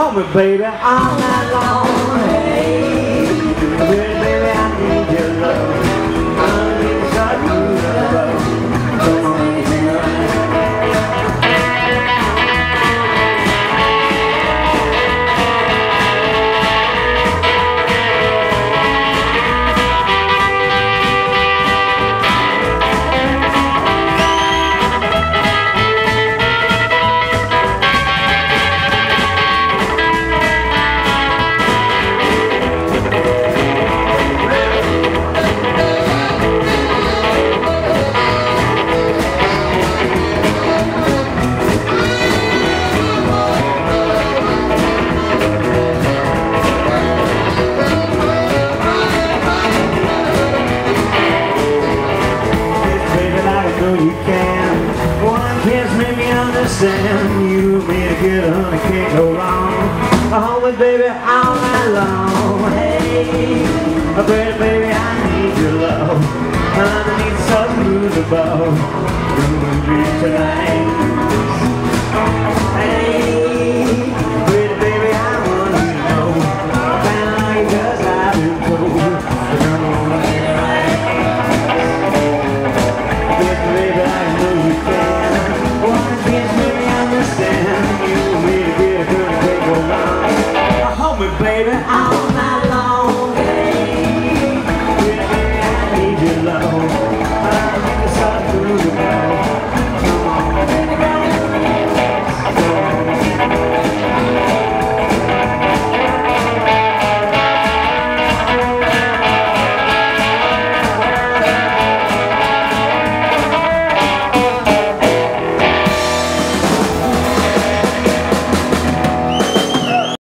hold me, baby, all night long. Hey, baby, I need your love. I need something to love. Come on, you can. One kiss made me understand. You made a good honey, can't go wrong. Hold me, baby, all night long. Hey, baby, I need your love. I need some moon above. Gonna be tonight. Hey, baby, I want you to know. I found you 'cause I've been told. Come on, right. Baby, I know you can. One kiss made me understand. You made a good, can't go wrong. Hold me, baby, all night long. Hey, baby, I need your love.